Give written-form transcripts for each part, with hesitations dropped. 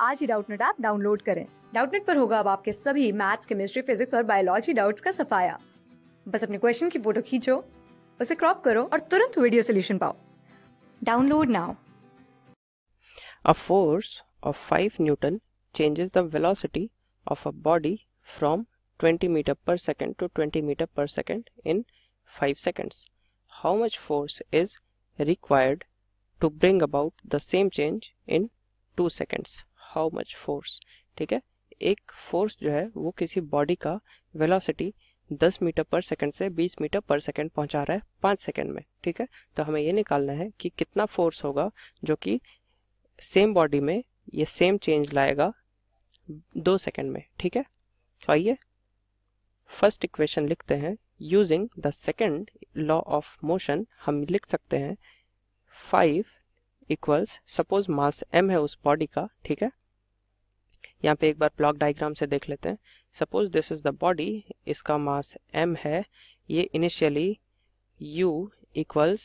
आज ही Doubtnet app download करें। डाउटनेट पर होगा अब आपके सभी मैथ्स, केमिस्ट्री, फिजिक्स और बायोलॉजी डाउट्स का सफाया। बस अपने क्वेश्चन की फोटो खींचो, उसे क्रॉप करो और तुरंत वीडियो सोल्यूशन पाओ। Download now. A force of 5 Newton changes the velocity of a body from 20 meter per second to 20 meter per second in 5 seconds. How much force is required to bring about the same change in 2 seconds? How much force? ठीक है, एक force जो है वो किसी body का velocity 10 metre per second से 20 metre per second पहुंचा रहा है 5 सेकंड में। ठीक है, तो हमें ये निकालना है कि कितना फोर्स होगा जो कि सेम बॉडी में ये सेम चेंज लाएगा 2 सेकंड में। ठीक है, तो आइए फर्स्ट इक्वेशन लिखते हैं। Using the second law of motion हम लिख सकते हैं 5 इक्वल्स, सपोज मास m है उस बॉडी का। ठीक है, यहाँ पे एक बार ब्लॉक डायग्राम से देख लेते हैं। Suppose this is the body, इसका मास m है। ये initially u equals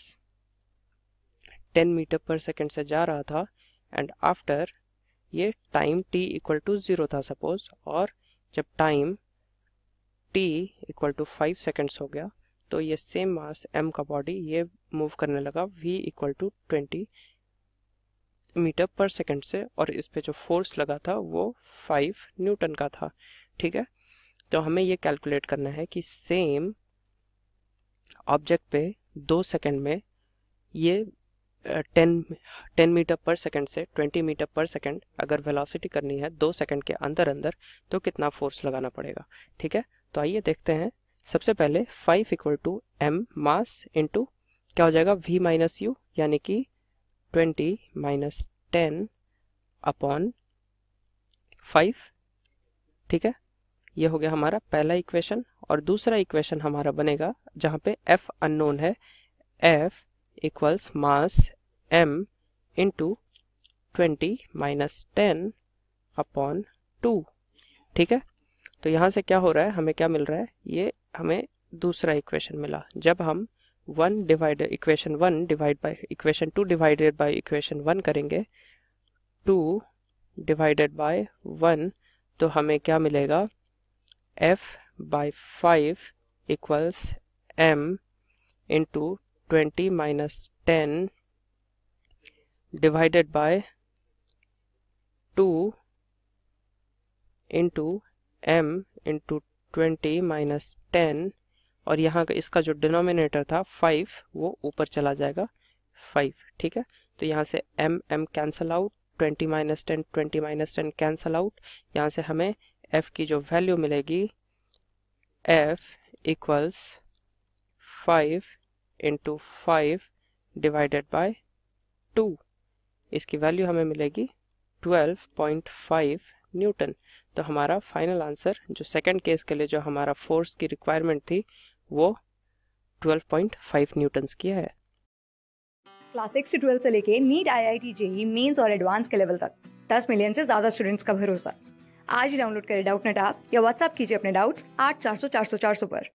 10 metre per second से जा रहा था एंड आफ्टर ये टाइम t इक्वल टू 0 था सपोज, और जब time t equal to 5 seconds हो गया तो ये सेम मास m का बॉडी ये मूव करने लगा v equal to 20 metre per second से, और इस पे जो फोर्स लगा था वो 5 न्यूटन का था। ठीक है, तो हमें ये कैलकुलेट करना है कि सेम ऑब्जेक्ट पे 2 सेकंड में ये 10 मीटर पर सेकंड से 20 मीटर पर सेकंड अगर वेलोसिटी करनी है 2 सेकंड के अंदर अंदर तो कितना फोर्स लगाना पड़ेगा। ठीक है, तो आइए देखते हैं। सबसे पहले 5 equal to m mass into क्या हो जाएगा v माइनस यू, यानी कि 20 माइनस 10 अपॉन 5। ठीक है, ये हो गया हमारा पहला इक्वेशन। और दूसरा इक्वेशन हमारा बनेगा जहाँ पे f अननोन है, f equals mass m into 20 minus 10 upon 2। ठीक है, तो यहाँ से क्या हो रहा है, हमें क्या मिल रहा है, ये हमें दूसरा इक्वेशन मिला। जब हम equation 1 divide by equation 2 divided by equation 1 करेंगे, 2 डिवाइडेड बाय 1, तो हमें क्या मिलेगा, f by 5 equals m into 20 minus 10 divided by 2 into m into 20 minus 10, और यहाँ का इसका जो डिनोमिनेटर था 5 वो ऊपर चला जाएगा 5। ठीक है, तो यहाँ से m cancel out, 20 minus 10 20 minus 10 cancel out. यहाँ से हमें f की जो वैल्यू मिलेगी, f equals 5 into 5 divided by 2, इसकी वैल्यू हमें मिलेगी 12.5 न्यूटन। तो हमारा फाइनल आंसर जो सेकंड केस के लिए जो हमारा फोर्स की रिक्वायरमेंट थी वो 12.5 न्यूटन्स की है। क्लास 6 से 12 से लेके नीट, IIT, JEE मेंस और एडवांस के लेवल तक 10 मिलियन से ज्यादा स्टूडेंट्स का भरोसा। आज ही डाउनलोड करें डाउटनेट ऐप या व्हाट्सएप कीजिए अपने डाउट्स 8400 400 400 पर।